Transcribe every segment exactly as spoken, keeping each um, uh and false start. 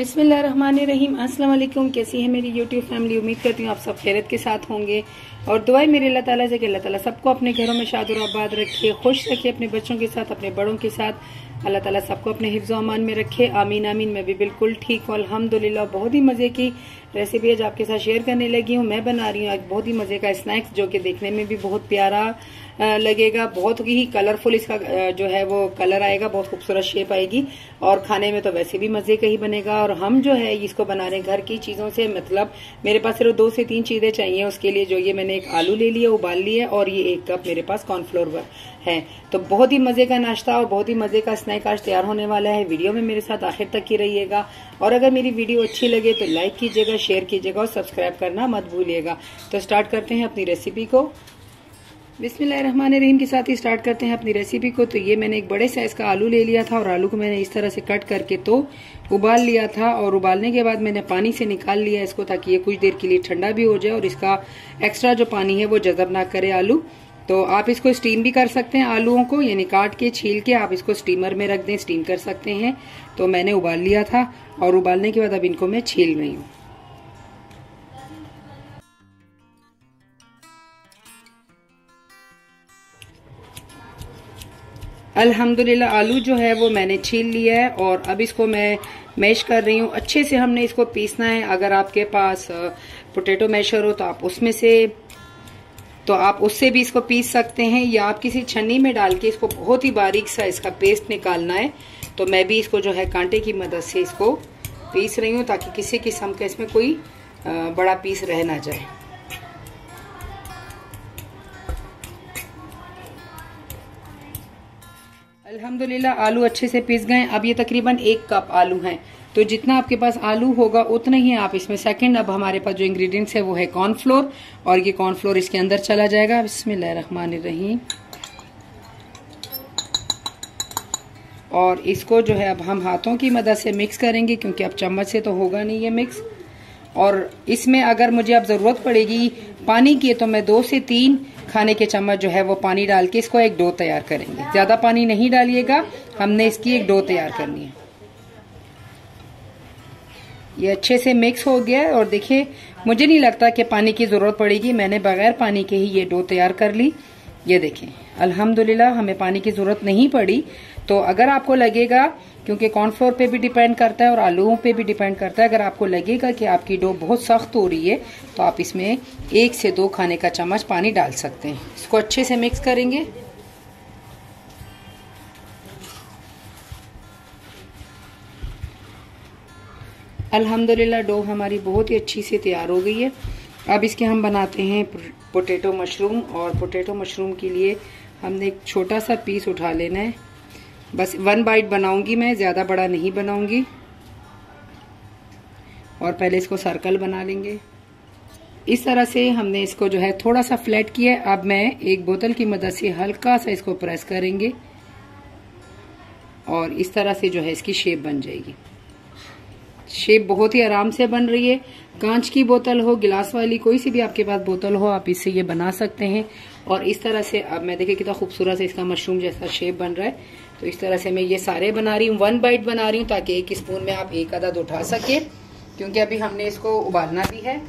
बिस्मिल्लाहिर्रहमानिर्रहीम। अस्सलाम वालेकुम। कैसी है मेरी यूट्यूब फैमिली? उम्मीद करती हूँ आप सब खैरियत के साथ होंगे और दुआएं मेरे अल्लाह ताला से कि अल्लाह ताला सबको अपने घरों में शाद और आबाद रखे, खुश रखे, अपने बच्चों के साथ, अपने बड़ों के साथ। अल्लाह ताला सबको अपने हिफ्ज़ व अमान में रखे। आमीन आमीन। मैं भी बिल्कुल ठीक हूँ अल्हम्दुलिल्लाह। बहुत ही मज़े की रेसिपी आज आपके साथ शेयर करने लगी हूँ। मैं बना रही हूँ आज बहुत ही मज़े का स्नैक्स, जो कि देखने में भी बहुत प्यारा लगेगा, बहुत ही कलरफुल इसका जो है वो कलर आएगा, बहुत खूबसूरत शेप आएगी और खाने में तो वैसे भी मज़े का ही बनेगा। और हम जो है इसको बना रहे हैं घर की चीज़ों से, मतलब मेरे पास सिर्फ दो से तीन चीज़ें चाहिए उसके लिए। जो ये मैंने एक आलू ले लिया, उबाल लिया, और ये एक कप मेरे पास कॉर्नफ्लोर है। तो बहुत ही मज़े का नाश्ता और बहुत ही मज़े का स्नैक आज तैयार होने वाला है। वीडियो में मेरे साथ आखिर तक ही रहिएगा और अगर मेरी वीडियो अच्छी लगे तो लाइक कीजिएगा, शेयर कीजिएगा और सब्सक्राइब करना मत भूलिएगा। तो स्टार्ट करते हैं अपनी रेसिपी को। बिस्मिल्लाहिर्रहमानिर्रहीम के साथ ही स्टार्ट करते हैं अपनी रेसिपी को। तो ये मैंने एक बड़े साइज का आलू ले लिया था और आलू को मैंने इस तरह से कट करके तो उबाल लिया था, और उबालने के बाद मैंने पानी से निकाल लिया इसको, ताकि ये कुछ देर के लिए ठंडा भी हो जाए और इसका एक्स्ट्रा जो पानी है वो जज़ब ना करे आलू। तो आप इसको स्टीम भी कर सकते हैं, आलूओं को यानी काट के छील के आप इसको स्टीमर में रख दें, स्टीम कर सकते हैं। तो मैंने उबाल लिया था और उबालने के बाद अब इनको मैं छील रही हूँ। अल्हम्दुलिल्लाह आलू जो है वो मैंने छील लिया है और अब इसको मैं मैश कर रही हूँ। अच्छे से हमने इसको पीसना है। अगर आपके पास पोटैटो मैशर हो तो आप उसमें से तो आप उससे भी इसको पीस सकते हैं, या आप किसी छन्नी में डाल के इसको बहुत ही बारीक सा इसका पेस्ट निकालना है। तो मैं भी इसको जो है कांटे की मदद से इसको पीस रही हूँ, ताकि किसी किस्म का इसमें कोई बड़ा पीस रह ना जाए। अल्हम्दुलिल्लाह आलू अच्छे से पीस गए। अब ये तकरीबन एक कप आलू हैं, तो जितना आपके पास आलू होगा उतना ही आप इसमें सेकंड अब हमारे पास जो इंग्रेडिएंट्स है वो है कॉर्नफ्लोर, और ये कॉर्नफ्लोर इसके अंदर चला जाएगा। बिस्मिल्लाहिर्रहमानिर्रहीम। और इसको जो है अब हम हाथों की मदद से मिक्स करेंगे, क्योंकि अब चम्मच से तो होगा नहीं ये मिक्स। और इसमें अगर मुझे अब जरूरत पड़ेगी पानी की तो मैं दो से तीन खाने के चम्मच जो है वो पानी डाल के इसको एक डो तैयार करेंगे। ज्यादा पानी नहीं डालिएगा, हमने इसकी एक डो तैयार करनी है। ये अच्छे से मिक्स हो गया है और देखिए मुझे नहीं लगता कि पानी की जरूरत पड़ेगी, मैंने बगैर पानी के ही ये डो तैयार कर ली। ये देखें अल्हम्दुलिल्लाह हमें पानी की जरूरत नहीं पड़ी। तो अगर आपको लगेगा, क्योंकि कॉर्नफ्लोर पे भी डिपेंड करता है और आलूओं पे भी डिपेंड करता है, अगर आपको लगेगा कि आपकी डो बहुत सख्त हो रही है तो आप इसमें एक से दो खाने का चम्मच पानी डाल सकते हैं। इसको अच्छे से मिक्स करेंगे। अल्हम्दुलिल्लाह डो हमारी बहुत ही अच्छी से तैयार हो गई है। अब इसके हम बनाते हैं पोटैटो मशरूम, और पोटैटो मशरूम के लिए हमने एक छोटा सा पीस उठा लेना है। बस वन बाइट बनाऊंगी मैं, ज्यादा बड़ा नहीं बनाऊंगी। और पहले इसको सर्कल बना लेंगे। इस तरह से हमने इसको जो है थोड़ा सा फ्लैट किया है। अब मैं एक बोतल की मदद से हल्का सा इसको प्रेस करेंगे और इस तरह से जो है इसकी शेप बन जाएगी। शेप बहुत ही आराम से बन रही है। कांच की बोतल हो, गिलास वाली, कोई सी भी आपके पास बोतल हो, आप इससे ये बना सकते हैं। और इस तरह से अब मैं देखिए कितना खूबसूरत से इसका मशरूम जैसा शेप बन रहा है। तो इस तरह से मैं ये सारे बना रही हूँ, वन बाइट बना रही हूँ, ताकि एक स्पून में आप एक अदद उठा सके, क्योंकि अभी हमने इसको उबालना भी है।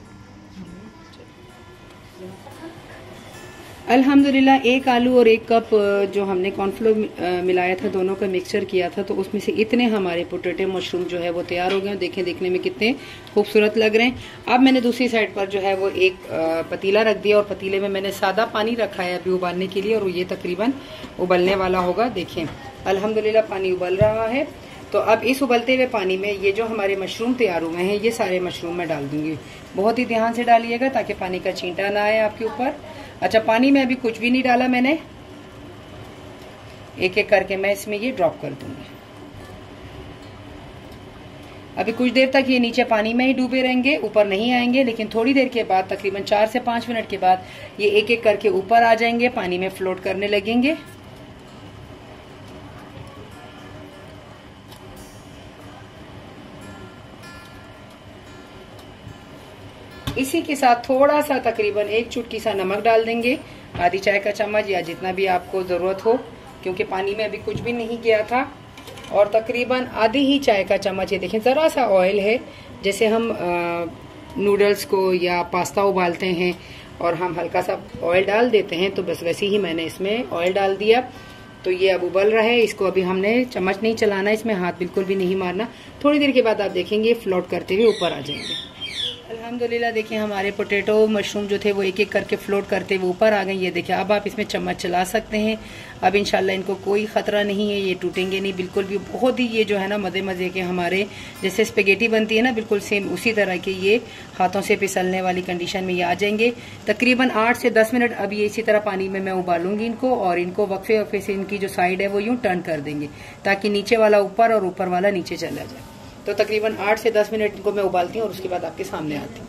अल्हम्दुलिल्लाह एक आलू और एक कप जो हमने कॉर्नफ्लोर मिलाया था, दोनों का मिक्सचर किया था, तो उसमें से इतने हमारे पोटैटो मशरूम जो है वो तैयार हो गए। देखें देखने में कितने खूबसूरत लग रहे हैं। अब मैंने दूसरी साइड पर जो है वो एक पतीला रख दिया और पतीले में मैंने सादा पानी रखा है अभी उबालने के लिए, और ये तकरीबन उबलने वाला होगा। देखें अल्हम्दुलिल्लाह पानी उबल रहा है। तो अब इस उबलते हुए पानी में ये जो हमारे मशरूम तैयार हुए हैं, ये सारे मशरूम मैं डाल दूंगी। बहुत ही ध्यान से डालिएगा ताकि पानी का छींटा ना आए आपके ऊपर। अच्छा, पानी में अभी कुछ भी नहीं डाला मैंने, एक एक करके मैं इसमें ये ड्रॉप कर दूंगी। अभी कुछ देर तक ये नीचे पानी में ही डूबे रहेंगे, ऊपर नहीं आएंगे, लेकिन थोड़ी देर के बाद तकरीबन चार से पांच मिनट के बाद ये एक एक करके ऊपर आ जाएंगे, पानी में फ्लोट करने लगेंगे। इसी के साथ थोड़ा सा तकरीबन एक चुटकी सा नमक डाल देंगे, आधी चाय का चम्मच या जितना भी आपको जरूरत हो, क्योंकि पानी में अभी कुछ भी नहीं गया था। और तकरीबन आधी ही चाय का चम्मच, ये देखें ज़रा सा ऑयल है, जैसे हम नूडल्स को या पास्ता उबालते हैं और हम हल्का सा ऑयल डाल देते हैं, तो बस वैसे ही मैंने इसमें ऑयल डाल दिया। तो ये अब उबल रहा है, इसको अभी हमने चम्मच नहीं चलाना, इसमें हाथ बिल्कुल भी नहीं मारना। थोड़ी देर के बाद आप देखेंगे फ्लोट करते हुए ऊपर आ जाएंगे। अल्हम्दुलिल्लाह देखिए हमारे पोटैटो मशरूम जो थे वो एक एक करके फ्लोट करते हुए ऊपर आ गए। ये देखिए अब आप इसमें चम्मच चला सकते हैं। अब इंशाल्लाह इनको कोई खतरा नहीं है, ये टूटेंगे नहीं बिल्कुल भी। बहुत ही ये जो है ना मज़े मज़े के हमारे जैसे स्पेगेटी बनती है ना, बिल्कुल सेम उसी तरह के ये हाथों से फिसलने वाली कंडीशन में ये आ जाएंगे। तकरीबन आठ से दस मिनट अब ये इसी तरह पानी में मैं उबालूंगी इनको, और इनको वक्फे वक्फे से इनकी जो साइड है वो यूं टर्न कर देंगे ताकि नीचे वाला ऊपर और ऊपर वाला नीचे चला जाए। तो तकरीबन आठ से दस मिनट इनको मैं उबालती हूँ और उसके बाद आपके सामने आती हूँ।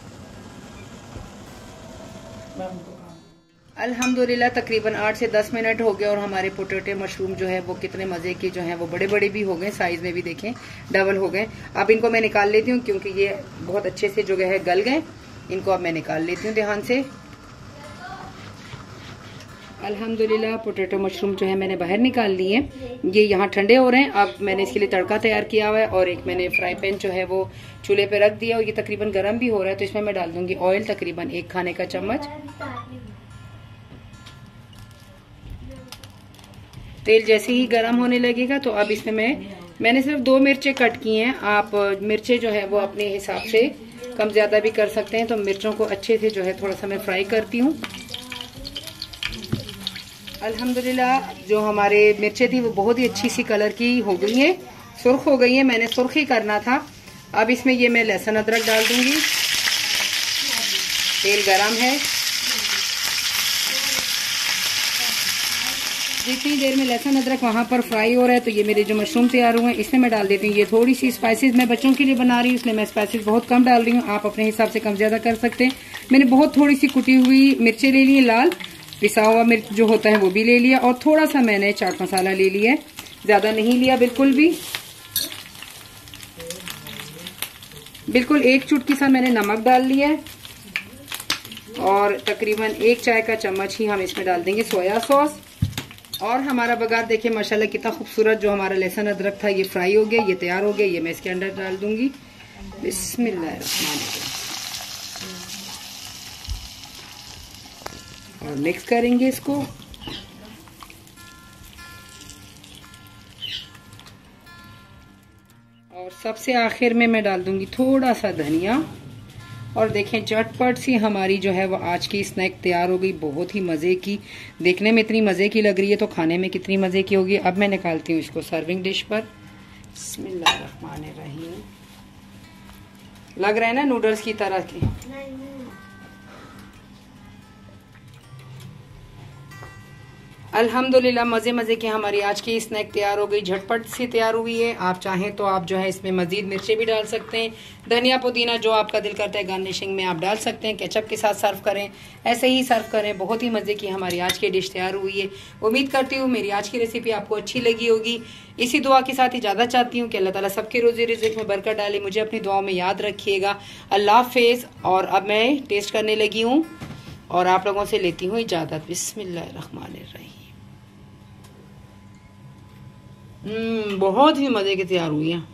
अल्हम्दुलिल्लाह तकरीबन आठ से दस मिनट हो गए और हमारे पोटैटो मशरूम जो है वो कितने मज़े के जो हैं वो बड़े बड़े भी हो गए, साइज़ में भी देखें डबल हो गए। अब इनको मैं निकाल लेती हूँ क्योंकि ये बहुत अच्छे से जो है गल गए। इनको अब मैं निकाल लेती हूँ ध्यान से। अल्हम्दुलिल्लाह पोटैटो मशरूम जो है मैंने बाहर निकाल लिए, ये यहाँ ठंडे हो रहे हैं। अब मैंने इसके लिए तड़का तैयार किया हुआ है और एक मैंने फ्राई पैन जो है वो चूल्हे पे रख दिया और ये तकरीबन गर्म भी हो रहा है। तो इसमें मैं डाल दूंगी ऑयल, तकरीबन एक खाने का चम्मच। तेल जैसे ही गर्म होने लगेगा तो अब इसमें मैं मैंने सिर्फ दो मिर्चें कट की हैं। आप मिर्चें जो है वो अपने हिसाब से कम ज्यादा भी कर सकते हैं। तो मिर्चों को अच्छे से जो है थोड़ा सा मैं फ्राई करती हूँ। अल्हम्दुलिल्लाह जो हमारे मिर्चें थी वो बहुत ही अच्छी सी कलर की हो गई हैं, सुर्ख हो गई हैं। मैंने सुर्ख ही करना था। अब इसमें ये मैं लहसुन अदरक डाल दूंगी। तेल गरम है। जितनी देर में लहसुन अदरक वहाँ पर फ्राई हो रहा है तो ये मेरे जो मशरूम तैयार हुए हैं इसमें मैं डाल देती हूँ। ये थोड़ी सी स्पाइसेस मैं बच्चों के लिए बना रही हूँ, इसलिए मैं स्पाइसेस बहुत कम डाल रही हूँ। आप अपने हिसाब से कम ज्यादा कर सकते हैं। मैंने बहुत थोड़ी सी कुटी हुई मिर्चें ले ली, लाल पिसा हुआ मिर्च जो होता है वो भी ले लिया, और थोड़ा सा मैंने चाट मसाला ले लिया है, ज्यादा नहीं लिया बिल्कुल भी। बिल्कुल एक चुटकी सा मैंने नमक डाल लिया है और तकरीबन एक चाय का चम्मच ही हम इसमें डाल देंगे सोया सॉस। और हमारा बघार देखिए माशाल्लाह कितना खूबसूरत जो हमारा लहसुन अदरक था ये फ्राई हो गया, ये तैयार हो गया। ये मैं इसके अंदर डाल दूंगी। बिस्मिल्लाहिर्रहमानिर्रहीम और मिक्स करेंगे इसको। और सबसे आखिर में मैं डाल दूंगी थोड़ा सा धनिया। और देखें झटपट सी हमारी जो है वो आज की स्नैक तैयार हो गई, बहुत ही मज़े की। देखने में इतनी मज़े की लग रही है तो खाने में कितनी मज़े की होगी। अब मैं निकालती हूँ इसको सर्विंग डिश पर। बिस्मिल्लाहिर्रहमानिर्रहीम। लग रहा है ना नूडल्स की तरह की। अल्हम्दुलिल्लाह मज़े मज़े की हमारी आज की स्नैक तैयार हो गई, झटपट सी तैयार हुई है। आप चाहें तो आप जो है इसमें मज़ीद मिर्चें भी डाल सकते हैं, धनिया पुदीना जो आपका दिल करता है गार्निशिंग में आप डाल सकते हैं। केचप के साथ सर्व करें, ऐसे ही सर्व करें। बहुत ही मज़े की हमारी आज की डिश तैयार हुई है। उम्मीद करती हूँ मेरी आज की रेसिपी आपको अच्छी लगी होगी। इसी दुआ के साथ इजाज़त चाहती हूँ कि अल्लाह ताला सबके रोज़ी रिज़्क़ में बरकत डाले। मुझे अपनी दुआओं में याद रखिएगा। अल्लाह हाफ़िज़। और अब मैं टेस्ट करने लगी हूँ और आप लोगों से लेती हूँ इजाज़त। बिस्मिल्लाहिर्रहमानिर्रहीम। हम्म बहुत ही मज़े की तैयार हुई है।